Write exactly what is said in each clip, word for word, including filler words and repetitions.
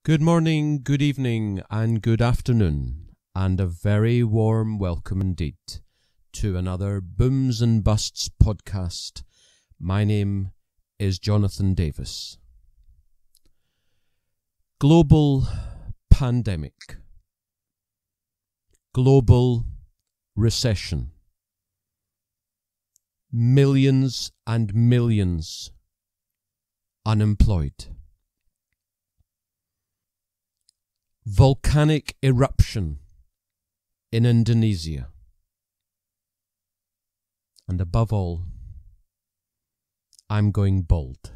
Good morning, good evening, and good afternoon, and a very warm welcome indeed to another Booms and Busts podcast. My name is Jonathan Davis. Global pandemic. Global recession. Millions and millions unemployed. Volcanic eruption in Indonesia. And above all, I'm going bald.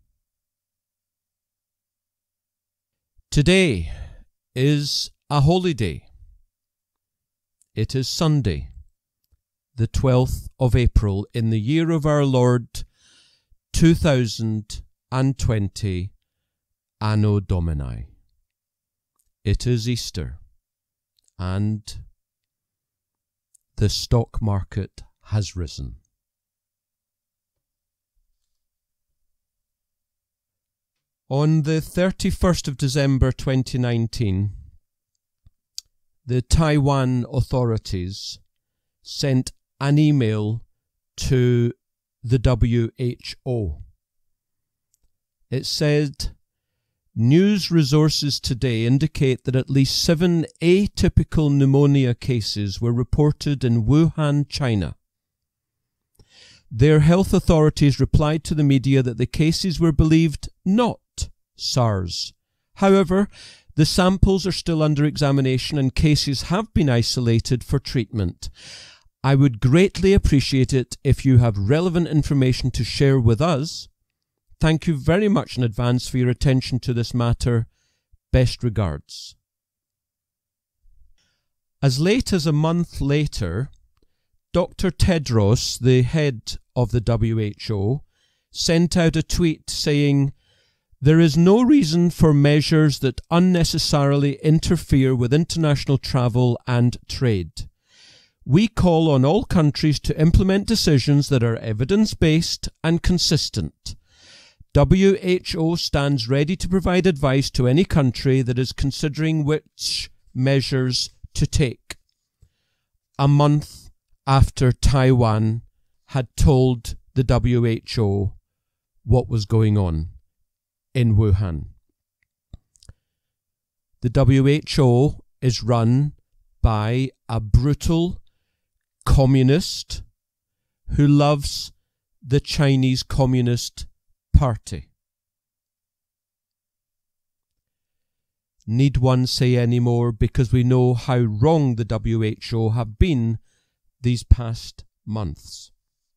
Today is a holy day. It is Sunday, the twelfth of April, in the year of our Lord, two thousand twenty, Anno Domini. It is Easter, and the stock market has risen. On the thirty-first of December twenty nineteen, the Taiwan authorities sent an email to the W H O. It said, news resources today indicate that at least seven atypical pneumonia cases were reported in Wuhan, China. Their health authorities replied to the media that the cases were believed not SARS. However, the samples are still under examination and cases have been isolated for treatment. I would greatly appreciate it if you have relevant information to share with us. Thank you very much in advance for your attention to this matter. Best regards. As late as a month later, Doctor Tedros, the head of the W H O, sent out a tweet saying, "There is no reason for measures that unnecessarily interfere with international travel and trade. We call on all countries to implement decisions that are evidence-based and consistent. W H O stands ready to provide advice to any country that is considering which measures to take." A month after Taiwan had told the W H O what was going on in Wuhan. The W H O is run by a brutal communist who loves the Chinese Communist Party. Need one say any more, because we know how wrong the W H O have been these past months.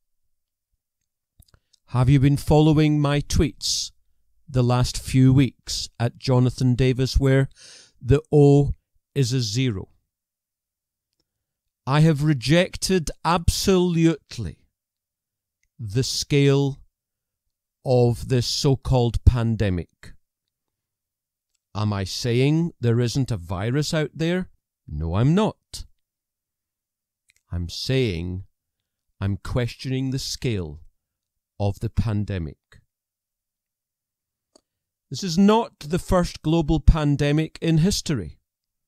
Have you been following my tweets the last few weeks at Jonathan Davis, where the O is a zero? I have rejected absolutely the scale of this so-called pandemic. Am I saying there isn't a virus out there? No, I'm not. I'm saying I'm questioning the scale of the pandemic. This is not the first global pandemic in history.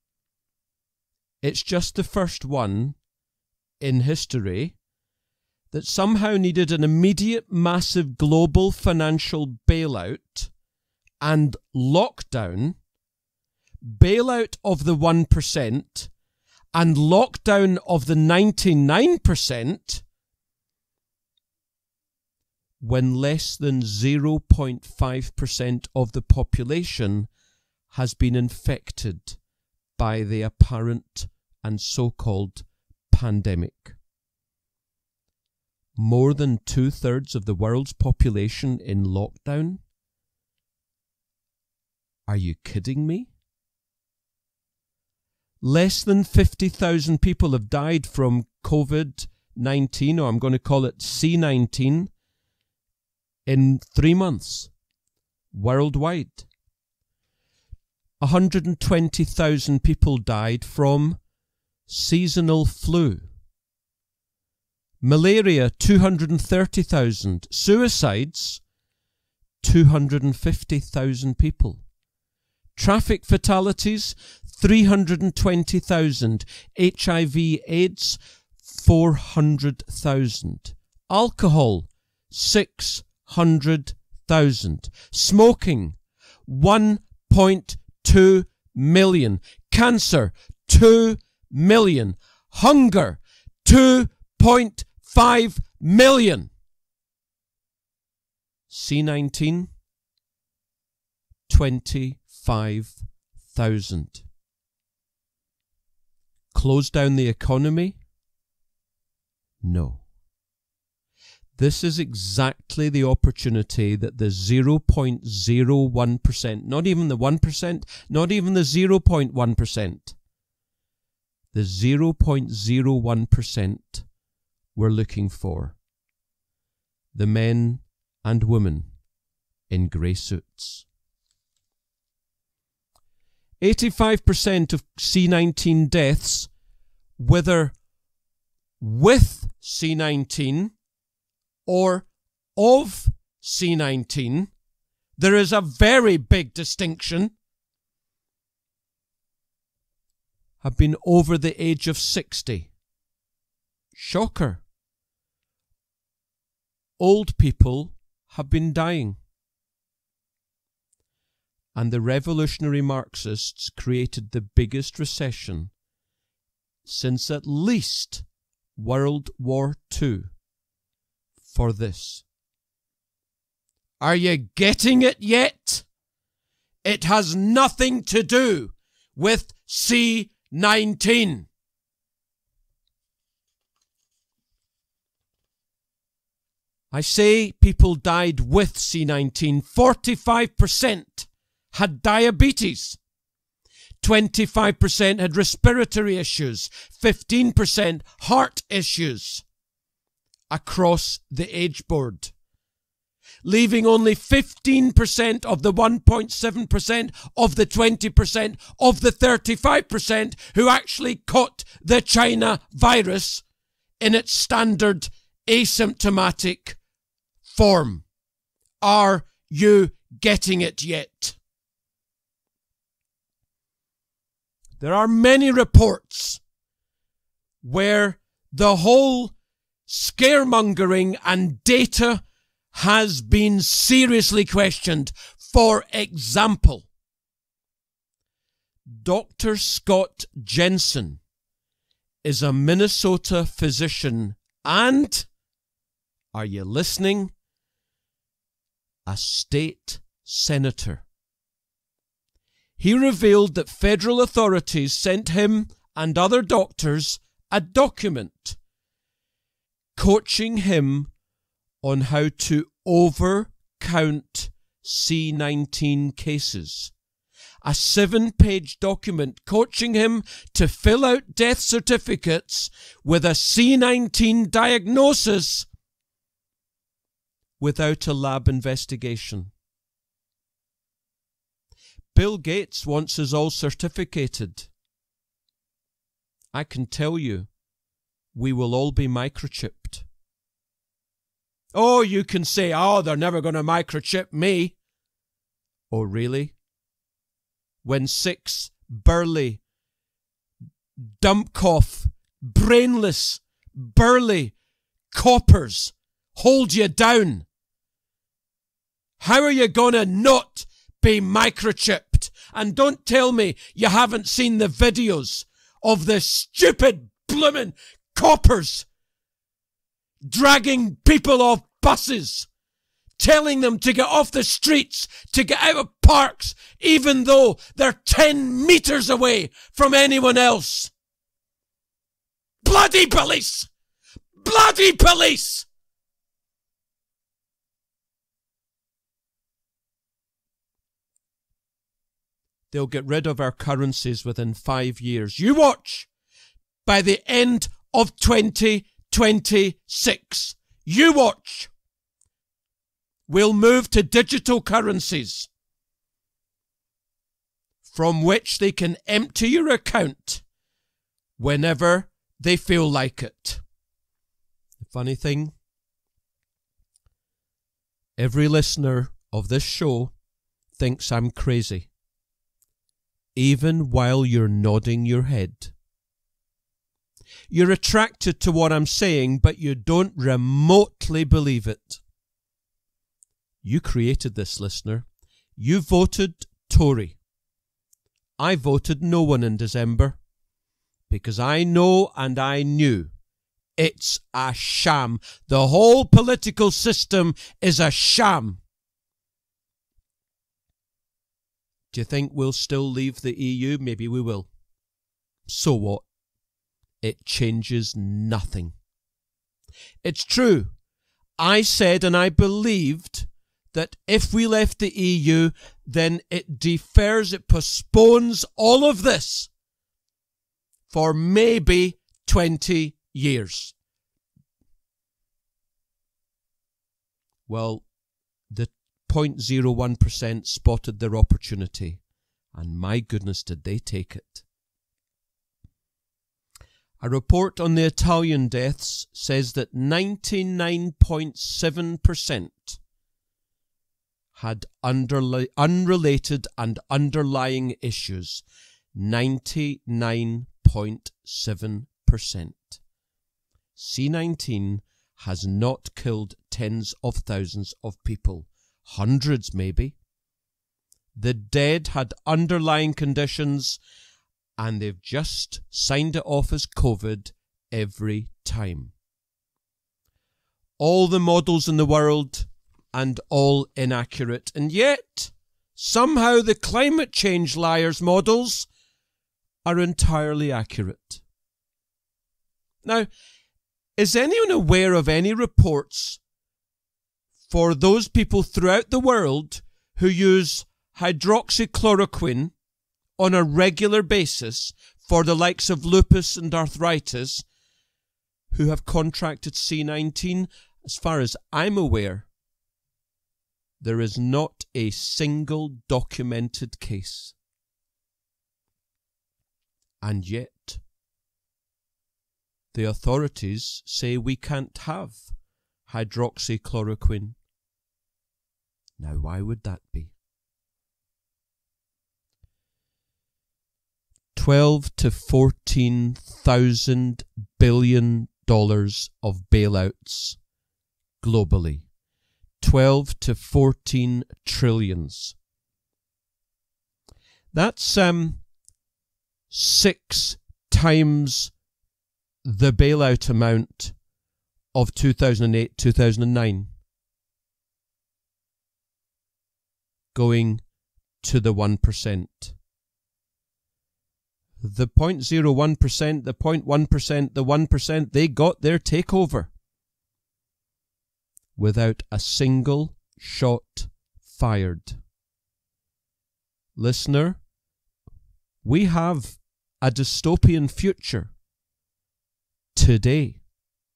It's just the first one in history that somehow needed an immediate massive global financial bailout and lockdown, bailout of the one percent and lockdown of the ninety-nine percent, when less than zero point five percent of the population has been infected by the apparent and so-called pandemic. More than two-thirds of the world's population in lockdown? Are you kidding me? Less than fifty thousand people have died from COVID nineteen, or I'm going to call it C nineteen, in three months, worldwide. one hundred twenty thousand people died from seasonal flu. Malaria, two hundred thirty thousand. Suicides, two hundred fifty thousand people. Traffic fatalities, three hundred twenty thousand. H I V AIDS, four hundred thousand. Alcohol, six hundred thousand. Smoking, one point two million. Cancer, two million. Hunger, two point five million. C nineteen, twenty-five thousand. Close down the economy? No. This is exactly the opportunity that the zero point zero one percent, not even the one percent, not even the zero point one percent, the zero point zero one percent were looking for. The men and women in grey suits. eighty-five percent of C nineteen deaths, whether with C nineteen or of C nineteen, there is a very big distinction, have been over the age of sixty. Shocker. Old people have been dying. And the revolutionary Marxists created the biggest recession since at least World War Two for this. Are you getting it yet? It has nothing to do with C nineteen. I say people died with C nineteen. forty-five percent had diabetes. twenty-five percent had respiratory issues. fifteen percent heart issues across the age board, leaving only fifteen percent of the one point seven percent of the twenty percent of the thirty-five percent who actually caught the China virus in its standard asymptomatic form. Are you getting it yet? There are many reports where the whole scaremongering and data has been seriously questioned. For example, Doctor Scott Jensen is a Minnesota physician and, are you listening, a state senator. He revealed that federal authorities sent him and other doctors a document coaching him on how to overcount C nineteen cases. A seven-page document coaching him to fill out death certificates with a C nineteen diagnosis without a lab investigation. Bill Gates wants us all certificated. I can tell you, we will all be microchipped. Oh, you can say, oh, they're never going to microchip me. Oh, really? When six burly, dump-cough, brainless, burly coppers hold you down, how are you going to not be microchipped? And don't tell me you haven't seen the videos of the stupid bloomin' coppers dragging people off buses, telling them to get off the streets, to get out of parks, even though they're ten meters away from anyone else. Bloody police! Bloody police! They'll get rid of our currencies within five years. You watch. By the end of twenty twenty-six. You watch. We'll move to digital currencies from which they can empty your account whenever they feel like it. The funny thing, every listener of this show thinks I'm crazy. even while you're nodding your head. You're attracted to what I'm saying, but you don't remotely believe it. You created this, listener. You voted Tory. I voted no one in December because I know and I knew it's a sham. The whole political system is a sham. Do you think we'll still leave the E U? Maybe we will. So what? It changes nothing. It's true. I said and I believed that if we left the E U, then it defers, it postpones all of this for maybe twenty years. Well, the zero point zero one percent spotted their opportunity, and my goodness, did they take it. A report on the Italian deaths says that ninety-nine point seven percent had underli- unrelated and underlying issues. ninety-nine point seven percent. C nineteen has not killed tens of thousands of people. Hundreds, maybe. The dead had underlying conditions, and they've just signed it off as COVID every time. All the models in the world, and all inaccurate. And yet, somehow the climate change liars' models are entirely accurate. Now, is anyone aware of any reports for those people throughout the world who use hydroxychloroquine on a regular basis for the likes of lupus and arthritis who have contracted C nineteen? As far as I'm aware, there is not a single documented case. And yet, the authorities say we can't have hydroxychloroquine. Now, why would that be? Twelve to fourteen thousand billion dollars of bailouts globally. Twelve to fourteen trillions. That's um six times the bailout amount of two thousand eight, two thousand nine. Going to the one percent. The zero point zero one percent, the zero point one percent, the one percent, they got their takeover without a single shot fired. Listener, we have a dystopian future today.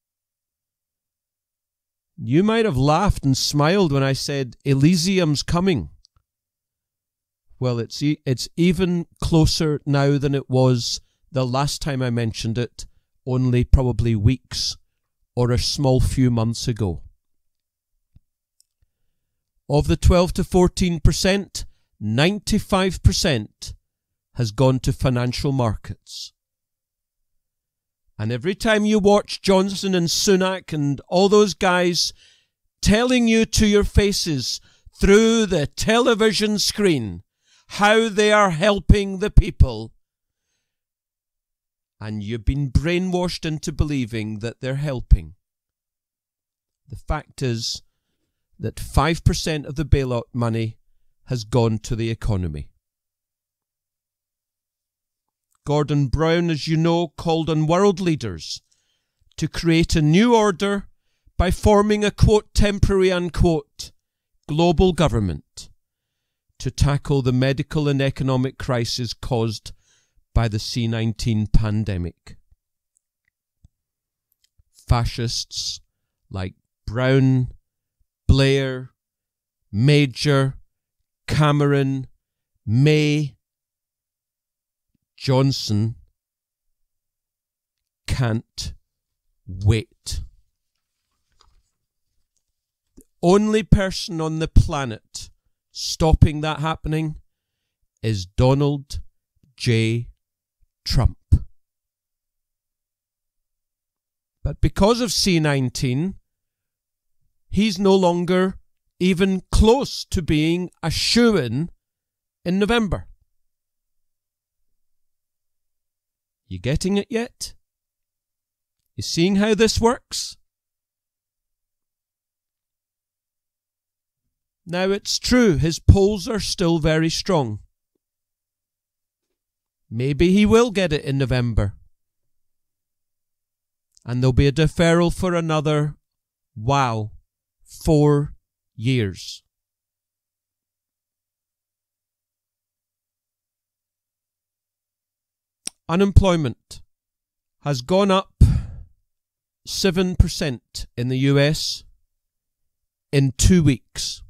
You might have laughed and smiled when I said Elysium's coming. Well, it's e- it's even closer now than it was the last time I mentioned it, only probably weeks or a small few months ago. Of the twelve to fourteen percent, ninety-five percent has gone to financial markets. And every time you watch Johnson and Sunak and all those guys telling you to your faces through the television screen how they are helping the people, and you've been brainwashed into believing that they're helping. The fact is that five percent of the bailout money has gone to the economy. Gordon Brown, as you know, called on world leaders to create a new order by forming a, quote, temporary, unquote, global government to tackle the medical and economic crisis caused by the C nineteen pandemic. Fascists like Brown, Blair, Major, Cameron, May, Johnson can't wait. The only person on the planet stopping that happening is Donald J. Trump. But because of C nineteen, he's no longer even close to being a shoo-in in November. You getting it yet? You seeing how this works? Now it's true, his polls are still very strong. Maybe he will get it in November. And there'll be a deferral for another, wow, four years. Unemployment has gone up seven percent in the U S in two weeks.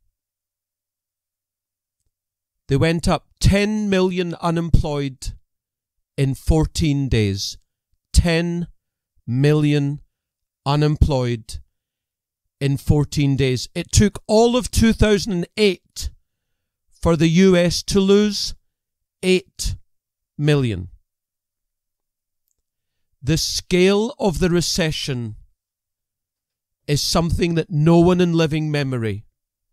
They went up ten million unemployed in fourteen days. ten million unemployed in fourteen days. It took all of two thousand eight for the U S to lose eight million. The scale of the recession is something that no one in living memory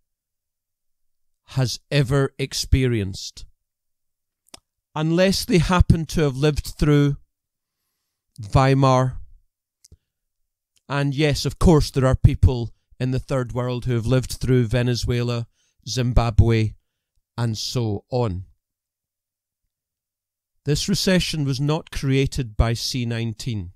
has ever experienced, unless they happen to have lived through Weimar. And yes, of course, there are people in the third world who have lived through Venezuela, Zimbabwe, and so on. This recession was not created by C nineteen.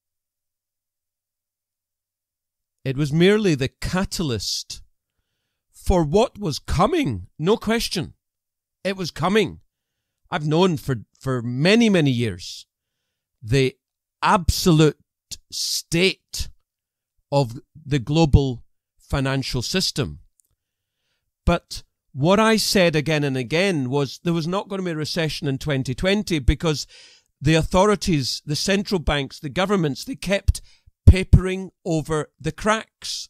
It was merely the catalyst for what was coming, no question. It was coming. I've known for, for many, many years the absolute state of the global financial system. But what I said again and again was there was not going to be a recession in twenty twenty because the authorities, the central banks, the governments, they kept papering over the cracks.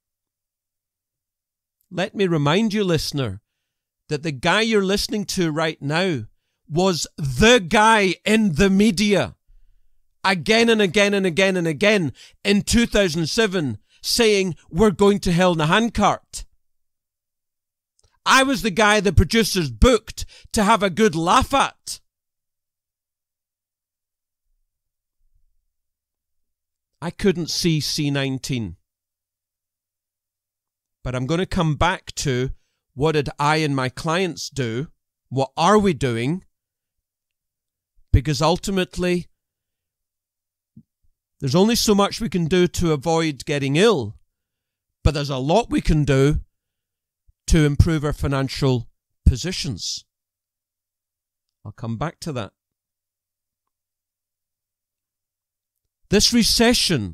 Let me remind you, listener, that the guy you're listening to right now was the guy in the media again and again and again and again in two thousand seven saying we're going to hell in a handcart. I was the guy the producers booked to have a good laugh at. I couldn't see C nineteen. But I'm going to come back to what did I and my clients do? What are we doing? Because ultimately, there's only so much we can do to avoid getting ill, but there's a lot we can do to improve our financial positions. I'll come back to that. This recession,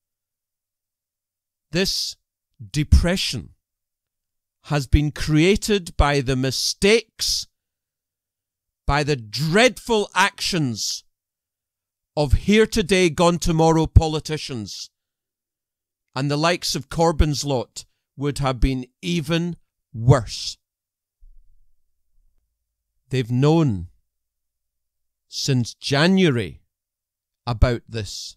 this depression, has been created by the mistakes, by the dreadful actions of here today, gone tomorrow politicians. And the likes of Corbyn's lot would have been even worse. They've known since January about this.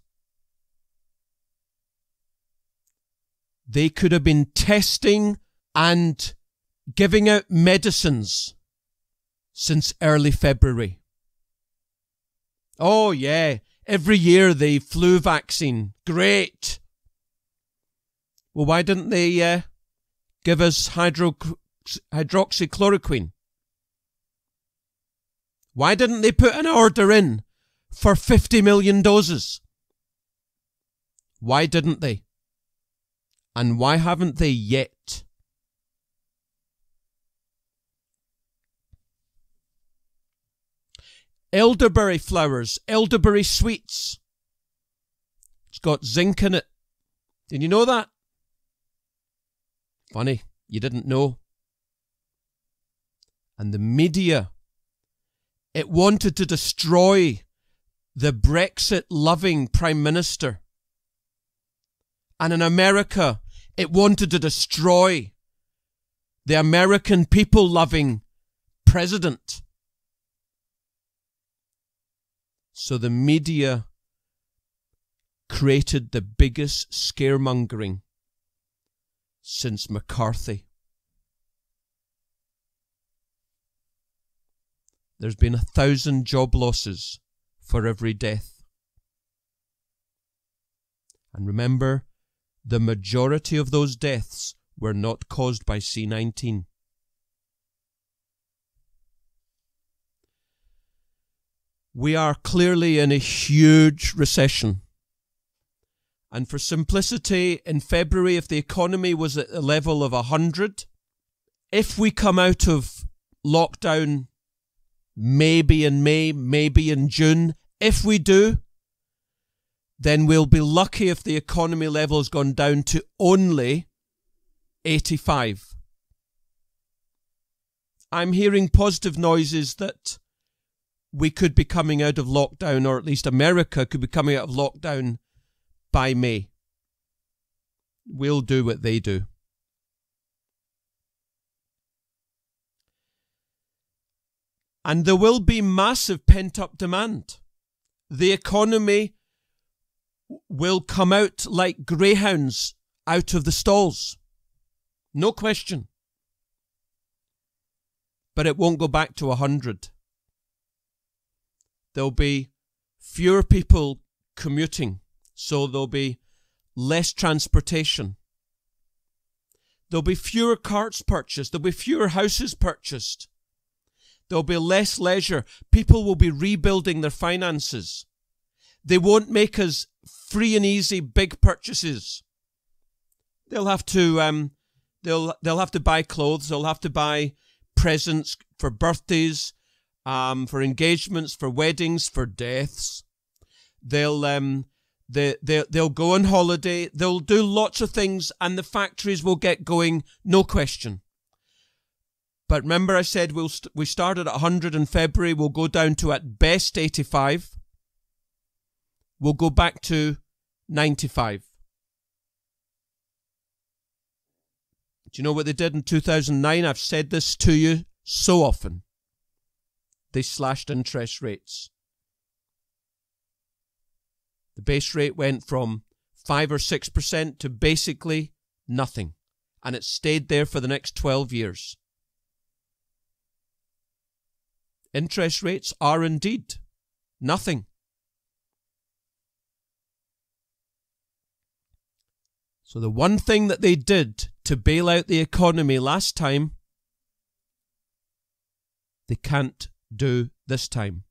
They could have been testing and giving out medicines since early February. Oh yeah, every year the flu vaccine, great. Well, why didn't they uh, give us hydro hydroxychloroquine? Why didn't they put an order in for fifty million doses? Why didn't they? And why haven't they yet? Elderberry flowers, elderberry sweets. It's got zinc in it. Did you know that? Funny, you didn't know. And the media, it wanted to destroy the Brexit-loving Prime Minister. And in America, it wanted to destroy the American people-loving President. So the media created the biggest scaremongering since McCarthy. There's been a thousand job losses for every death. And remember, the majority of those deaths were not caused by C nineteen. We are clearly in a huge recession. And for simplicity, in February, if the economy was at a level of one hundred, if we come out of lockdown maybe in May, maybe in June, if we do, then we'll be lucky if the economy level has gone down to only eighty-five. I'm hearing positive noises that we could be coming out of lockdown, or at least America could be coming out of lockdown by May. We'll do what they do. And there will be massive pent-up demand. The economy will come out like greyhounds out of the stalls. No question. But it won't go back to one hundred. There'll be fewer people commuting, so there'll be less transportation. There'll be fewer cars purchased. There'll be fewer houses purchased. There'll be less leisure. People will be rebuilding their finances. They won't make us free and easy big purchases. They'll have to um, they'll they'll have to buy clothes. They'll have to buy presents for birthdays, um, for engagements, for weddings, for deaths. They'll um, they they they'll go on holiday. They'll do lots of things, and the factories will get going. No question. But remember, I said we'll st we started at one hundred in February. We'll go down to at best eighty-five. We'll go back to ninety-five. Do you know what they did in two thousand nine? I've said this to you so often. They slashed interest rates. The base rate went from five or six percent to basically nothing. And it stayed there for the next twelve years. Interest rates are indeed nothing. So the one thing that they did to bail out the economy last time, they can't do this time.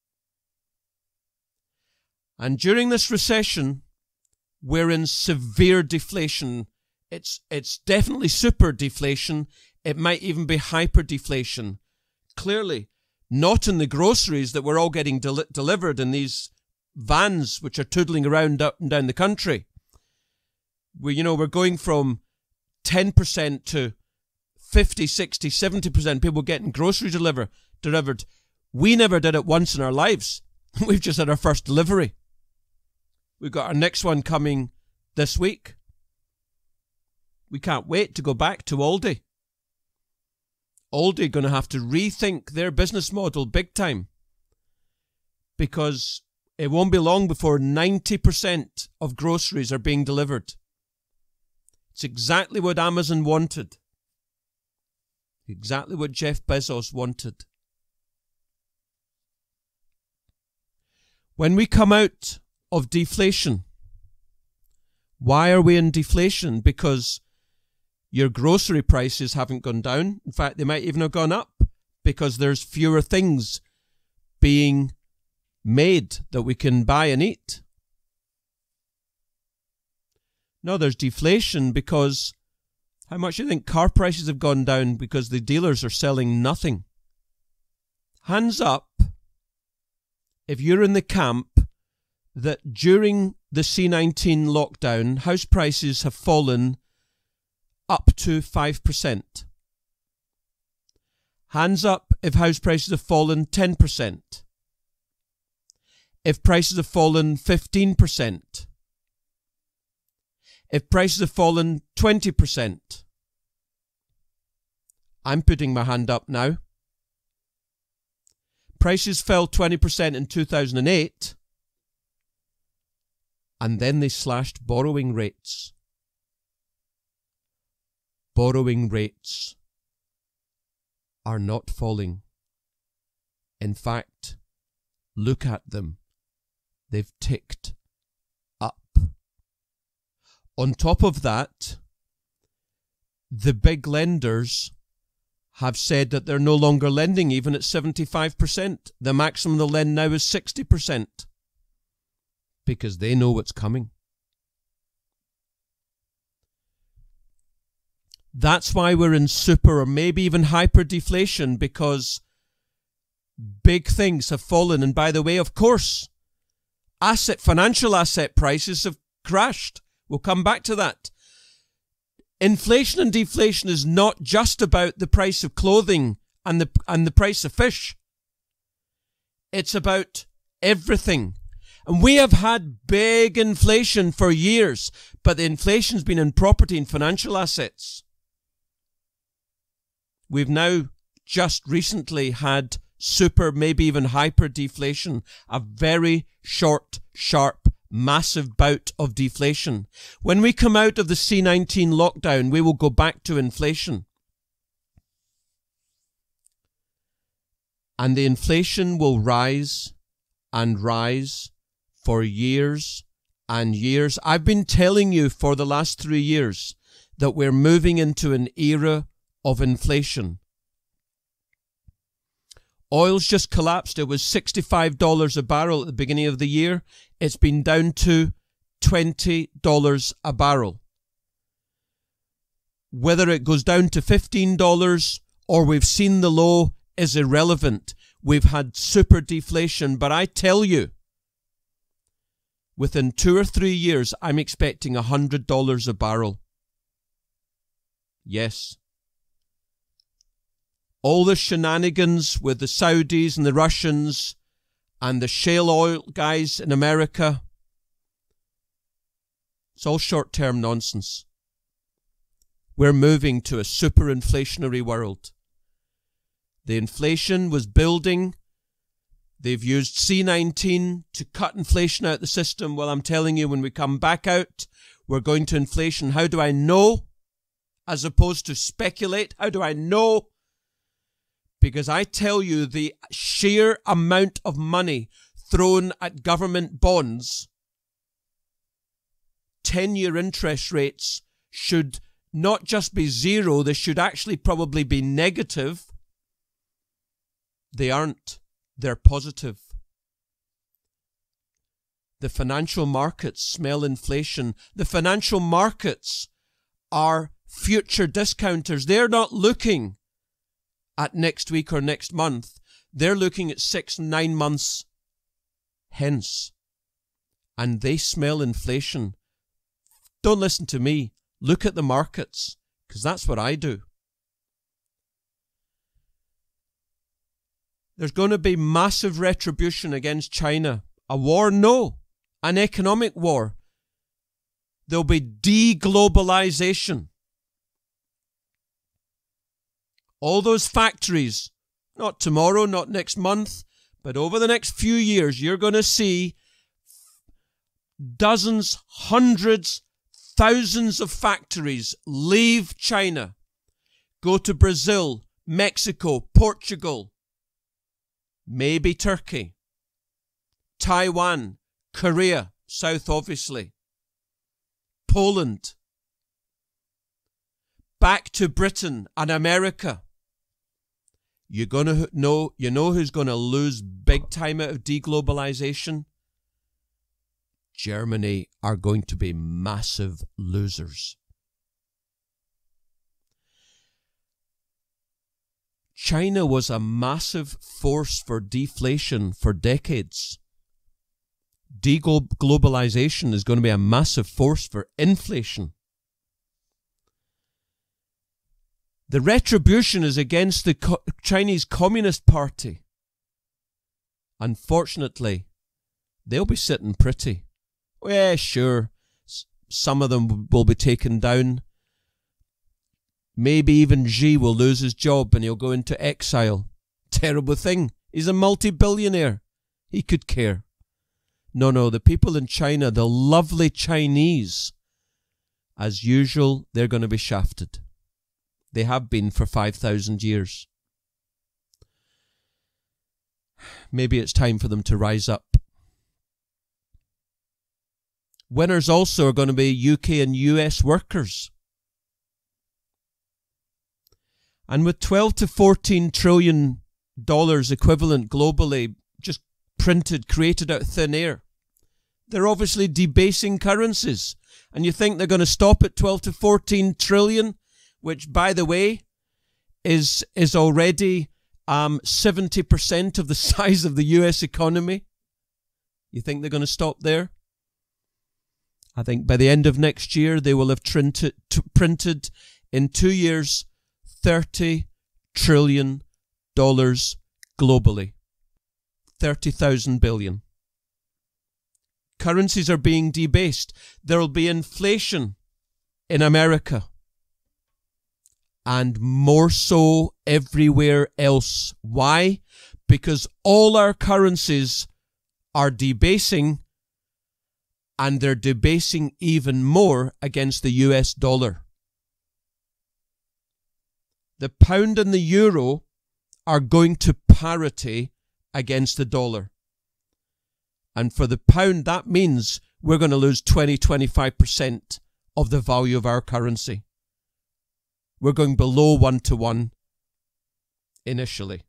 And during this recession, we're in severe deflation. It's, it's definitely super deflation. It might even be hyper deflation. Clearly, not in the groceries that we're all getting del delivered in these vans which are tootling around up and down the country. We, you know, we're going from ten percent to fifty, sixty, seventy percent people getting groceries deliver, delivered. We never did it once in our lives. We've just had our first delivery. We've got our next one coming this week. We can't wait to go back to Aldi. Aldi are going to have to rethink their business model big time, because it won't be long before ninety percent of groceries are being delivered. It's exactly what Amazon wanted. Exactly what Jeff Bezos wanted. When we come out of deflation, why are we in deflation? Because your grocery prices haven't gone down. In fact, they might even have gone up, because there's fewer things being made that we can buy and eat. No, there's deflation because how much do you think car prices have gone down because the dealers are selling nothing? Hands up if you're in the camp that during the C nineteen lockdown, house prices have fallen up to five percent. Hands up if house prices have fallen ten percent. If prices have fallen fifteen percent. If prices have fallen twenty percent. I'm putting my hand up now. Prices fell twenty percent in two thousand eight, and then they slashed borrowing rates. Borrowing rates are not falling. In fact, look at them. They've ticked up. On top of that, the big lenders have said that they're no longer lending even at seventy-five percent. The maximum they'll lend now is sixty percent because they know what's coming. That's why we're in super or maybe even hyper deflation, because big things have fallen. And by the way, of course, asset, financial asset prices have crashed. We'll come back to that. Inflation and deflation is not just about the price of clothing and the, and the price of fish. It's about everything. And we have had big inflation for years, but the inflation's been in property and financial assets. We've now just recently had super, maybe even hyper deflation, a very short, sharp, massive bout of deflation. When we come out of the C nineteen lockdown, we will go back to inflation. And the inflation will rise and rise for years and years. I've been telling you for the last three years that we're moving into an era of inflation. Oil's just collapsed. It was sixty-five dollars a barrel at the beginning of the year. It's been down to twenty dollars a barrel. Whether it goes down to fifteen dollars or we've seen the low is irrelevant. We've had super deflation, but I tell you, within two or three years, I'm expecting one hundred dollars a barrel. Yes. All the shenanigans with the Saudis and the Russians and the shale oil guys in America, it's all short-term nonsense. We're moving to a super-inflationary world. The inflation was building. They've used C nineteen to cut inflation out of the system. Well, I'm telling you, when we come back out, we're going to inflation. How do I know? As opposed to speculate. How do I know? Because I tell you, the sheer amount of money thrown at government bonds, ten-year interest rates should not just be zero, they should actually probably be negative. They aren't. They're positive. The financial markets smell inflation. The financial markets are future discounters. They're not looking at next week or next month. They're looking at six, nine months hence. And they smell inflation. Don't listen to me. Look at the markets, because that's what I do. There's going to be massive retribution against China. A war? No. An economic war. There'll be deglobalization. All those factories, not tomorrow, not next month, but over the next few years, you're going to see dozens, hundreds, thousands of factories leave China, go to Brazil, Mexico, Portugal, maybe Turkey, Taiwan, Korea, South obviously, Poland, back to Britain and America. You're going to know, you know who's going to lose big time out of deglobalization? Germany are going to be massive losers. China was a massive force for deflation for decades. Deglobalization is going to be a massive force for inflation. The retribution is against the Co- Chinese Communist Party. Unfortunately, they'll be sitting pretty. Well, yeah, sure, S- some of them will be taken down. Maybe even Xi will lose his job and he'll go into exile. Terrible thing. He's a multi-billionaire. He could care. No, no, the people in China, the lovely Chinese, as usual, they're going to be shafted. They have been for five thousand years. Maybe it's time for them to rise up. Winners also are going to be U K and U S workers. And with twelve to fourteen trillion dollars equivalent globally just printed, created out of thin air, they're obviously debasing currencies. And you think they're going to stop at twelve to fourteen trillion, which, by the way, is is already um, seventy percent of the size of the U S economy? You think they're going to stop there? I think by the end of next year, they will have printed, printed in two years, thirty trillion dollars globally. thirty thousand billion. Currencies are being debased. There will be inflation in America. And more so everywhere else. Why? Because all our currencies are debasing, and they're debasing even more against the U S dollar. The pound and the euro are going to parity against the dollar. And for the pound, that means we're going to lose twenty to twenty-five percent of the value of our currency. We're going below one to one initially.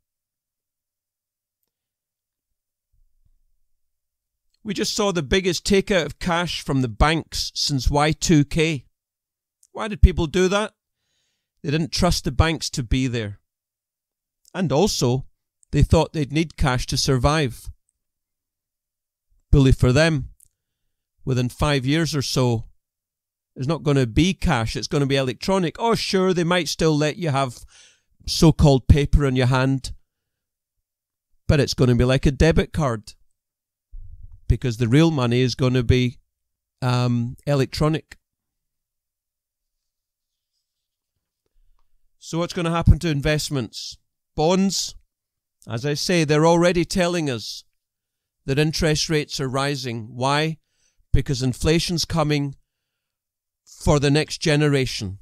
We just saw the biggest takeout of cash from the banks since Y two K. Why did people do that? They didn't trust the banks to be there. And also, they thought they'd need cash to survive. Bully for them. Within five years or so, there's not going to be cash. It's going to be electronic. Oh, sure, they might still let you have so-called paper in your hand. But it's going to be like a debit card. Because the real money is going to be um, electronic. So what's going to happen to investments? Bonds, as I say, they're already telling us that interest rates are rising. Why? Because inflation's coming for the next generation.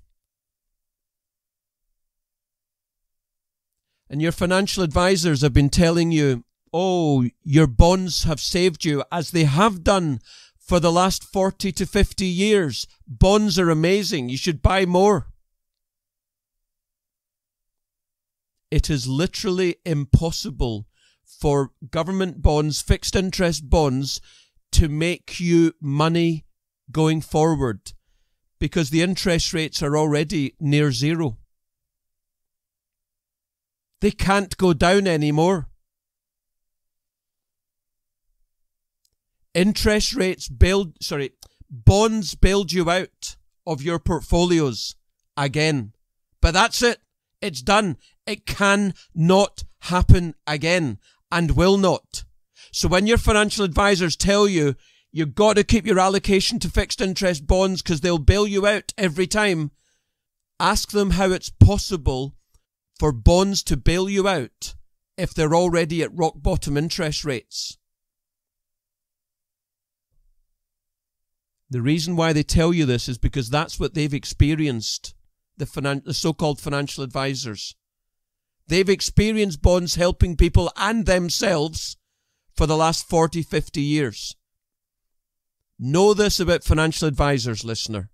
And your financial advisors have been telling you, oh, your bonds have saved you, as they have done for the last forty to fifty years. Bonds are amazing. You should buy more. It is literally impossible for government bonds, fixed interest bonds, to make you money going forward because the interest rates are already near zero. They can't go down anymore. Interest rates build, sorry, bonds build you out of your portfolios again. But that's it. It's done. It cannot happen again and will not. So when your financial advisors tell you you've got to keep your allocation to fixed interest bonds because they'll bail you out every time, ask them how it's possible for bonds to bail you out if they're already at rock bottom interest rates. The reason why they tell you this is because that's what they've experienced, the, finan- the so-called financial advisors. They've experienced bonds helping people and themselves for the last forty, fifty years. Know this about financial advisors, listener.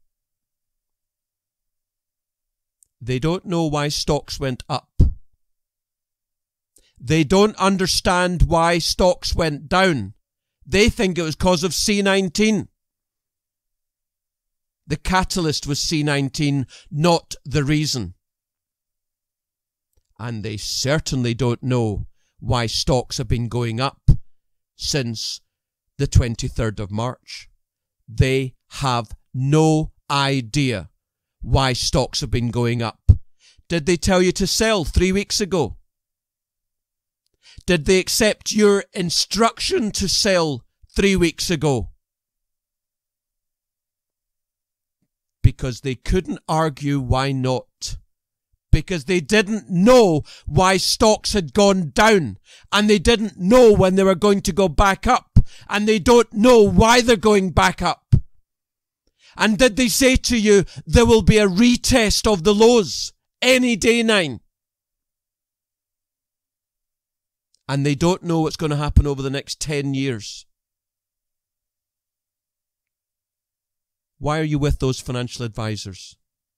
They don't know why stocks went up. They don't understand why stocks went down. They think it was because of C nineteen. The catalyst was C nineteen, not the reason. And they certainly don't know why stocks have been going up since the twenty-third of March. They have no idea why stocks have been going up. Did they tell you to sell three weeks ago? Did they accept your instruction to sell three weeks ago? Because they couldn't argue why not. because they didn't know why stocks had gone down, and they didn't know when they were going to go back up, and they don't know why they're going back up. And did they say to you, there will be a retest of the lows any day now? And they don't know what's going to happen over the next ten years. Why are you with those financial advisors?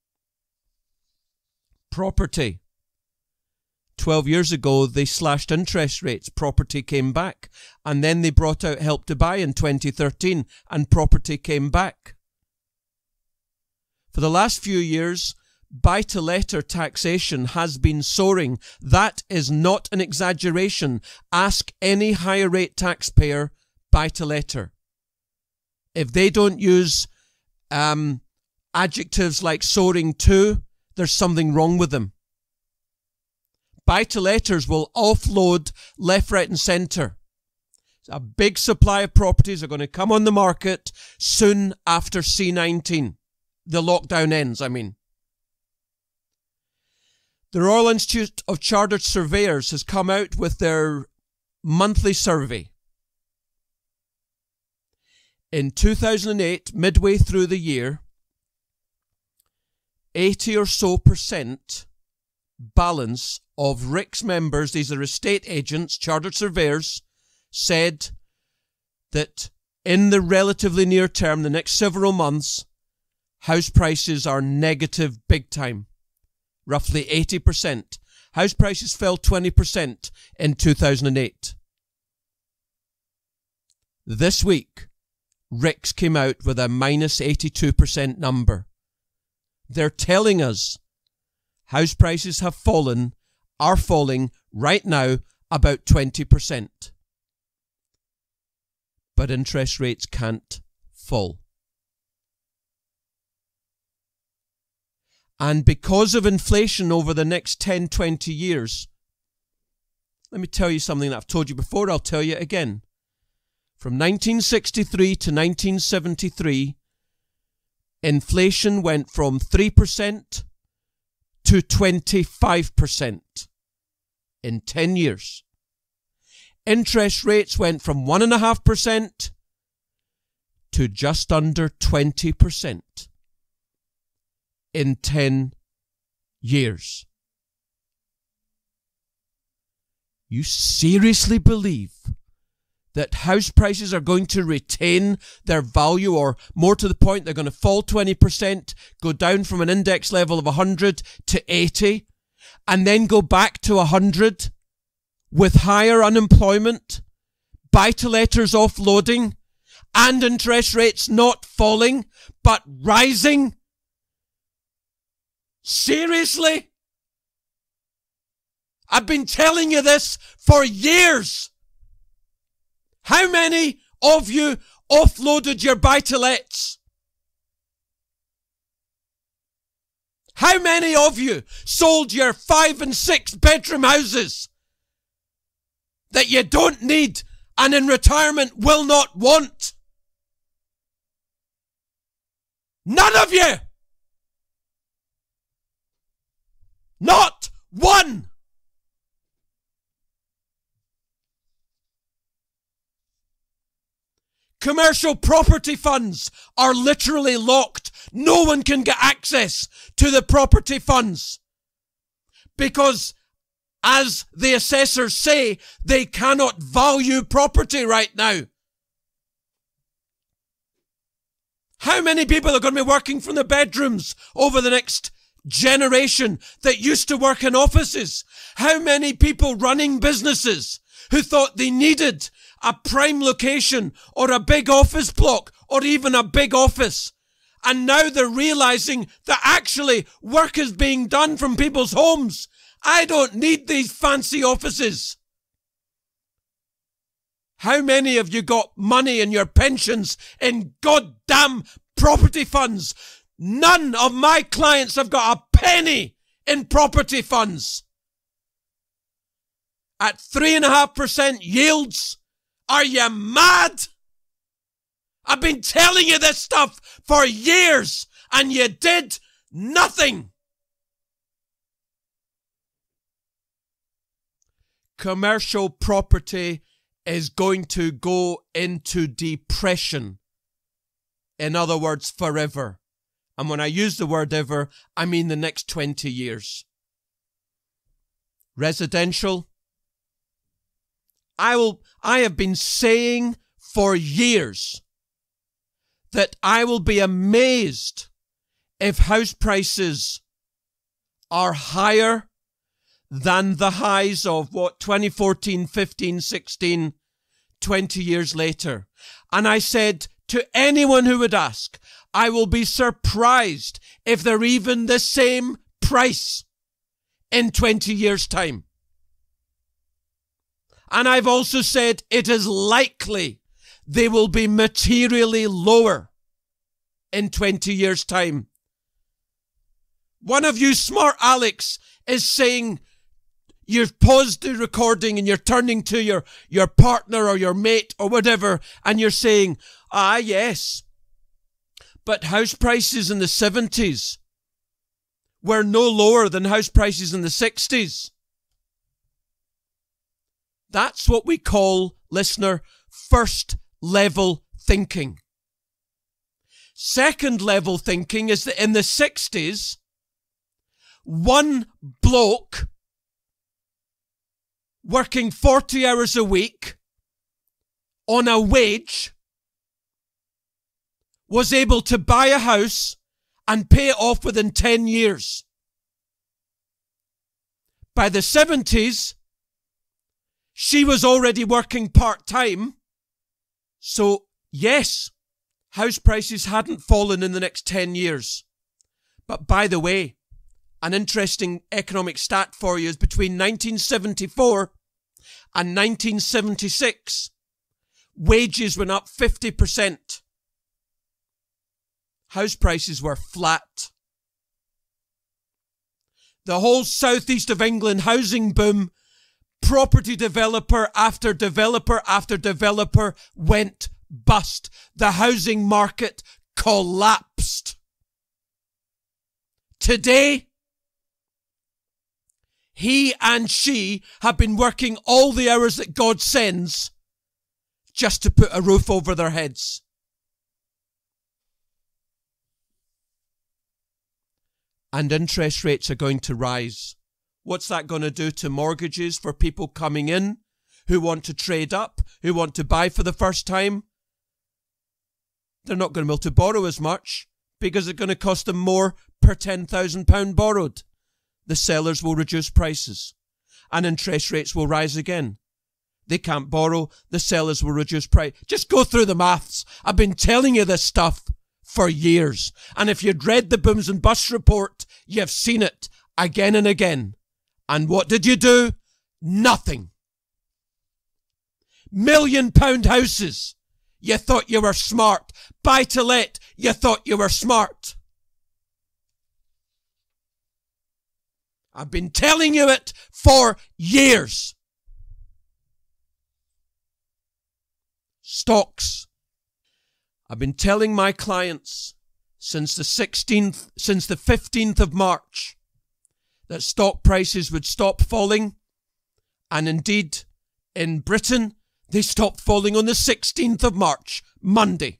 Property. Twelve years ago, they slashed interest rates. Property came back. And then they brought out Help to Buy in twenty thirteen, and property came back. For the last few years, buy-to-letter taxation has been soaring. That is not an exaggeration. Ask any higher rate taxpayer, buy-to-letter. If they don't use um, adjectives like soaring too, there's something wrong with them. Buy-to-letters will offload left, right and centre. A big supply of properties are going to come on the market soon after C nineteen. The lockdown ends, I mean. The Royal Institute of Chartered Surveyors has come out with their monthly survey. In two thousand eight, midway through the year, eighty or so percent balance of R I C S members, these are estate agents, chartered surveyors, said that in the relatively near term, the next several months, house prices are negative big time. Roughly eighty percent. House prices fell twenty percent in two thousand eight. This week, R I C S came out with a minus eighty-two percent number. They're telling us house prices have fallen, are falling right now about twenty percent. But interest rates can't fall. And because of inflation over the next ten, twenty years, let me tell you something that I've told you before, I'll tell you again. From nineteen sixty-three to nineteen seventy-three, inflation went from three percent to twenty-five percent in ten years. Interest rates went from one point five percent to just under twenty percent in ten years. You seriously believe that house prices are going to retain their value, or more to the point, they're going to fall twenty percent, go down from an index level of one hundred to eighty, and then go back to one hundred with higher unemployment, buy-to-letters offloading, and interest rates not falling, but rising? Seriously? I've been telling you this for years. How many of you offloaded your buy-to-lets? How many of you sold your five and six bedroom houses that you don't need and in retirement will not want? None of you. Not one. Commercial property funds are literally locked. No one can get access to the property funds because, as the assessors say, they cannot value property right now. How many people are going to be working from the bedrooms over the next generation that used to work in offices? How many people running businesses who thought they needed a prime location or a big office block or even a big office, and now they're realizing that actually work is being done from people's homes? I don't need these fancy offices. How many of you got money in your pensions in goddamn property funds? None of my clients have got a penny in property funds. At three and a half percent yields, are you mad? I've been telling you this stuff for years and you did nothing. commercial property is going to go into depression. In other words, forever. And when I use the word ever, I mean the next twenty years. Residential. I will, I have been saying for years that I will be amazed if house prices are higher than the highs of what, twenty fourteen, fifteen, sixteen, twenty years later. And I said to anyone who would ask, I will be surprised if they're even the same price in twenty years' time. And I've also said it is likely they will be materially lower in twenty years' time. One of you smart Alex is saying, you've paused the recording and you're turning to your, your partner or your mate or whatever, and you're saying, ah, yes, but house prices in the seventies were no lower than house prices in the sixties. That's what we call, listener, first level thinking. Second level thinking is that in the sixties, one bloke working forty hours a week on a wage was able to buy a house and pay it off within ten years. By the seventies, she was already working part-time. So, yes, house prices hadn't fallen in the next ten years. But by the way, an interesting economic stat for you is between nineteen seventy-four and nineteen seventy-six, wages went up fifty percent. House prices were flat. The whole southeast of England housing boom, property developer after developer after developer went bust. The housing market collapsed. Today, he and she have been working all the hours that God sends just to put a roof over their heads. And interest rates are going to rise. What's that going to do to mortgages for people coming in who want to trade up, who want to buy for the first time? They're not going to be able to borrow as much because it's going to cost them more per ten thousand pounds borrowed. The sellers will reduce prices and interest rates will rise again. They can't borrow, the sellers will reduce price. Just go through the maths. I've been telling you this stuff for years. And if you'd read the Booms and Busts report, you've seen it again and again. And what did you do? Nothing. Million pound houses. You thought you were smart. Buy to let. You thought you were smart. I've been telling you it for years. Stocks. I've been telling my clients since the sixteenth, since the fifteenth of March, that stock prices would stop falling. And indeed, in Britain, they stopped falling on the sixteenth of March, Monday.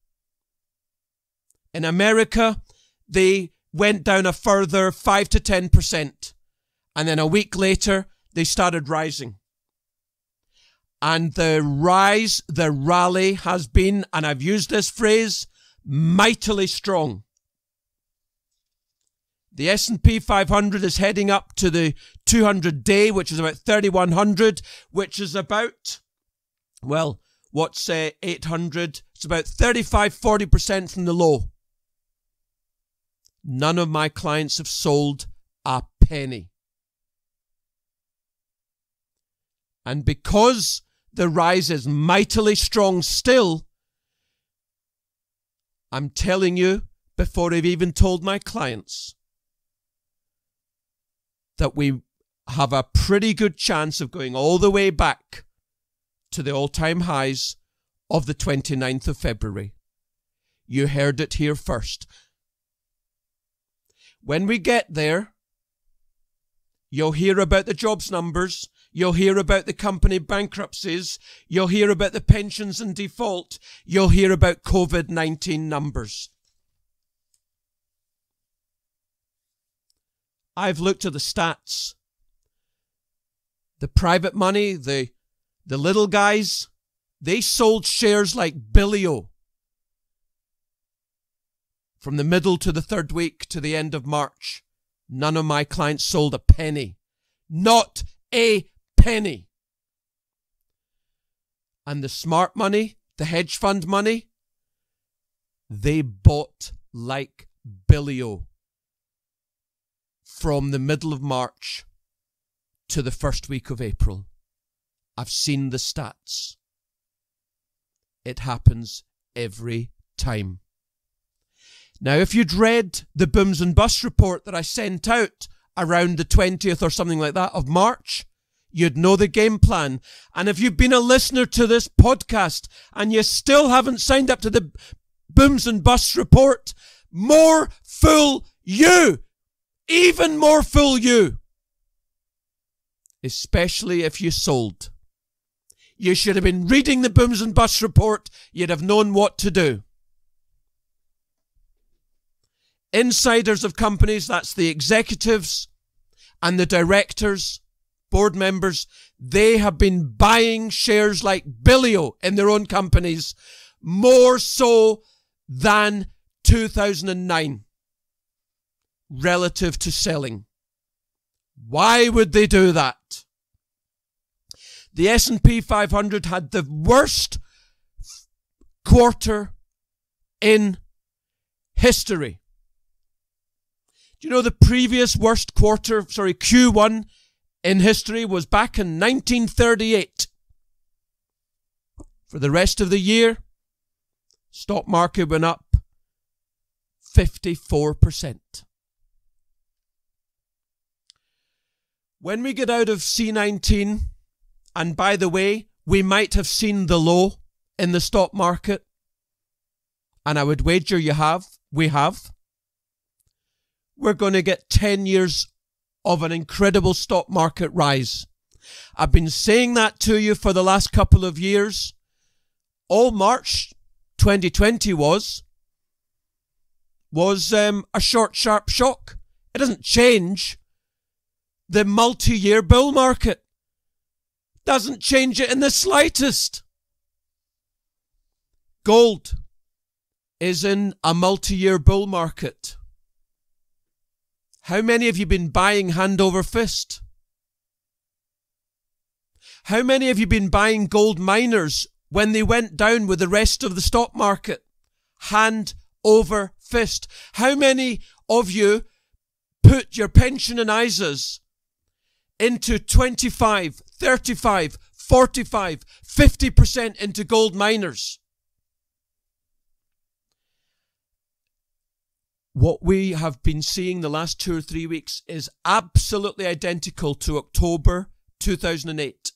In America, they went down a further five to ten percent. And then a week later, they started rising. And the rise, the rally has been, and I've used this phrase, mightily strong. The S and P five hundred is heading up to the two hundred day, which is about thirty-one hundred, which is about, well, what's uh, eight hundred? It's about thirty-five, forty percent from the low. None of my clients have sold a penny. And because the rise is mightily strong still, I'm telling you, before I've even told my clients, that we have a pretty good chance of going all the way back to the all-time highs of the twenty-ninth of February. You heard it here first. When we get there, you'll hear about the jobs numbers. You'll hear about the company bankruptcies. You'll hear about the pensions in default. You'll hear about COVID nineteen numbers. I've looked at the stats. The private money, the, the little guys, they sold shares like Billio from the middle to the third week to the end of March. None of my clients sold a penny. Not a penny. And the smart money, the hedge fund money, they bought like Billio from the middle of March to the first week of April. I've seen the stats. It happens every time. Now, if you'd read the Booms and Bust report that I sent out around the twentieth or something like that of March, you'd know the game plan. And if you've been a listener to this podcast and you still haven't signed up to the Booms and Bust report, more fool you. Even more fool you. Especially if you sold. You should have been reading the Booms and Bust report. You'd have known what to do. Insiders of companies, that's the executives and the directors, board members, they have been buying shares like Billio in their own companies, more so than two thousand nine, relative to selling. Why would they do that? The S and P five hundred had the worst quarter in history. Do you know the previous worst quarter, sorry, Q one in history was back in nineteen thirty-eight. For the rest of the year, stock market went up fifty-four percent. When we get out of C nineteen, and by the way, we might have seen the low in the stock market, and I would wager you have, we have, we're going to get ten years of an incredible stock market rise. I've been saying that to you for the last couple of years. All March twenty twenty was, was um, a short, sharp shock. It doesn't change the multi-year bull market. Doesn't change it in the slightest. Gold is in a multi-year bull market. How many have you been buying hand over fist? How many have you been buying gold miners when they went down with the rest of the stock market? Hand over fist. How many of you put your pension and I S As into twenty-five, thirty-five, forty-five, fifty percent into gold miners? What we have been seeing the last two or three weeks is absolutely identical to October two thousand eight.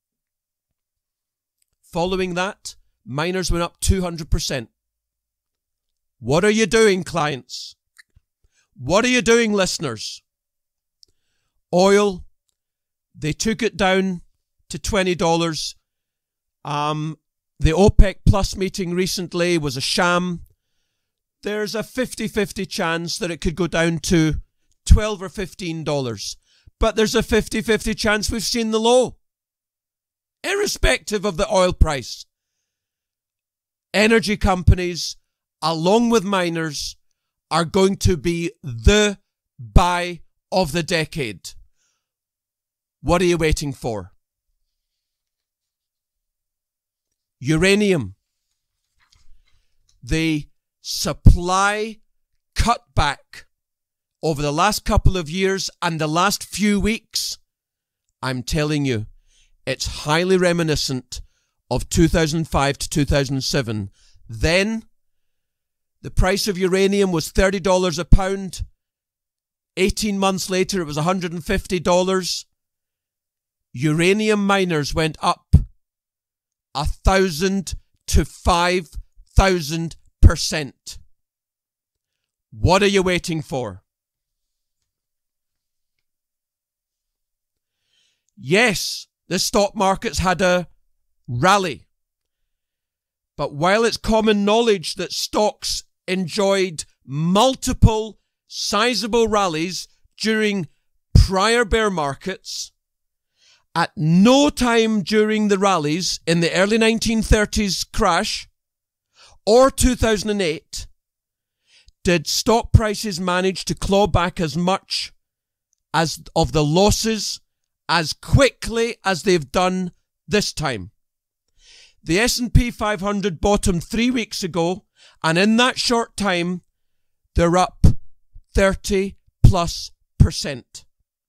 Following that, miners went up two hundred percent. What are you doing, clients? What are you doing, listeners? Oil, they took it down to twenty dollars. Um, the OPEC Plus meeting recently was a sham. There's a fifty-fifty chance that it could go down to twelve or fifteen dollars. But there's a fifty-fifty chance we've seen the low. Irrespective of the oil price. Energy companies, along with miners, are going to be the buy of the decade. What are you waiting for? Uranium. The supply cutback over the last couple of years and the last few weeks, I'm telling you, it's highly reminiscent of two thousand five to two thousand seven. Then, the price of uranium was thirty dollars a pound. eighteen months later, it was one hundred fifty dollars. Uranium miners went up a thousand to five thousand percent. What are you waiting for? Yes, the stock markets had a rally. But while it's common knowledge that stocks enjoyed multiple sizable rallies during prior bear markets, at no time during the rallies in the early nineteen thirties crash or two thousand eight did stock prices manage to claw back as much as of the losses as quickly as they've done this time. The S and P five hundred bottomed three weeks ago, and in that short time, they're up thirty plus percent.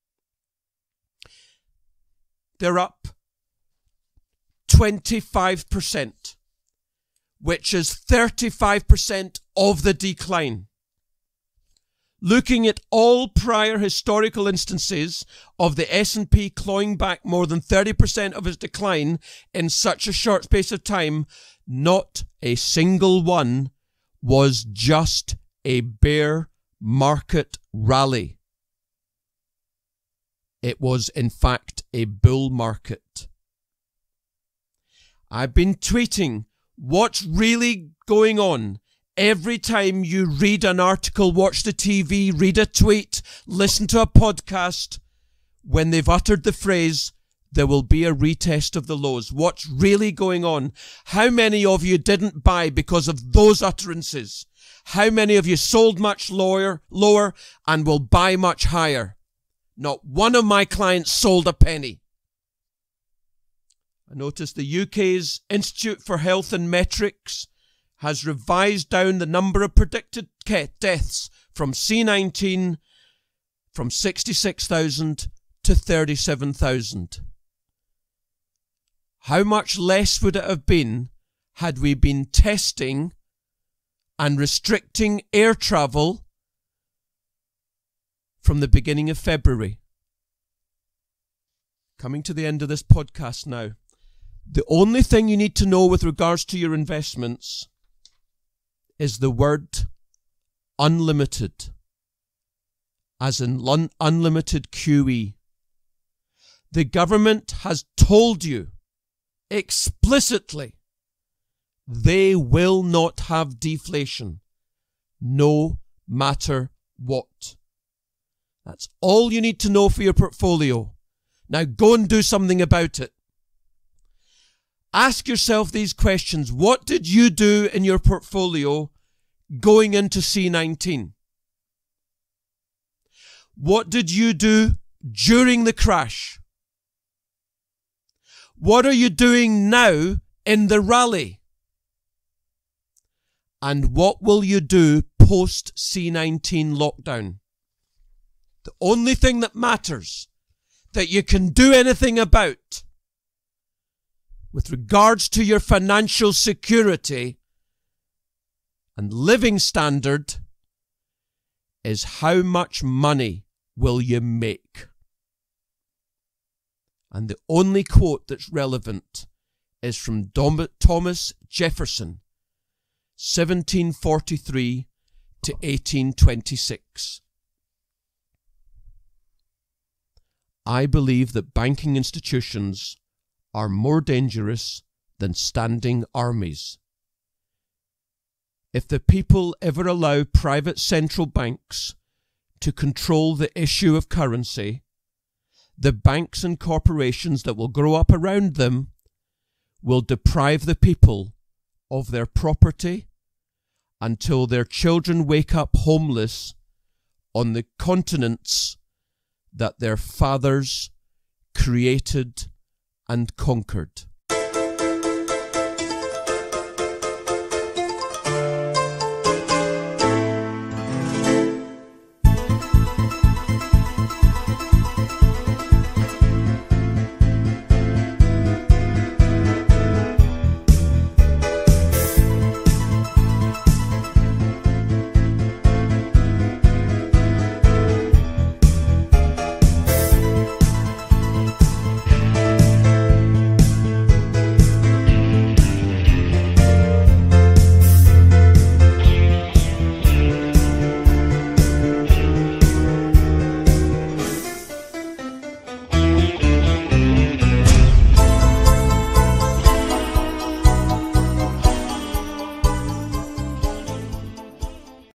They're up twenty-five percent, which is thirty-five percent of the decline. Looking at all prior historical instances of the S and P clawing back more than thirty percent of its decline in such a short space of time, not a single one was just a bear market rally. It was, in fact, a bull market. I've been tweeting what's really going on every time you read an article, watch the T V, read a tweet, listen to a podcast, when they've uttered the phrase, there will be a retest of the lows. What's really going on? How many of you didn't buy because of those utterances? How many of you sold much lower, lower and will buy much higher? Not one of my clients sold a penny. I noticed the U K's Institute for Health and Metrics has revised down the number of predicted deaths from C nineteen from sixty-six thousand to thirty-seven thousand. How much less would it have been had we been testing and restricting air travel from the beginning of February? Coming to the end of this podcast now. The only thing you need to know with regards to your investments is the word unlimited, as in un- unlimited Q E. The government has told you explicitly they will not have deflation, no matter what. That's all you need to know for your portfolio. Now go and do something about it. Ask yourself these questions. What did you do in your portfolio going into C nineteen? What did you do during the crash? What are you doing now in the rally? And what will you do post C nineteen lockdown? The only thing that matters, that you can do anything about with regards to your financial security and living standard, is how much money will you make? And the only quote that's relevant is from Dom- Thomas Jefferson, seventeen forty-three to eighteen twenty-six. I believe that banking institutions are more dangerous than standing armies. If the people ever allow private central banks to control the issue of currency, the banks and corporations that will grow up around them will deprive the people of their property until their children wake up homeless on the continents that their fathers created and conquered.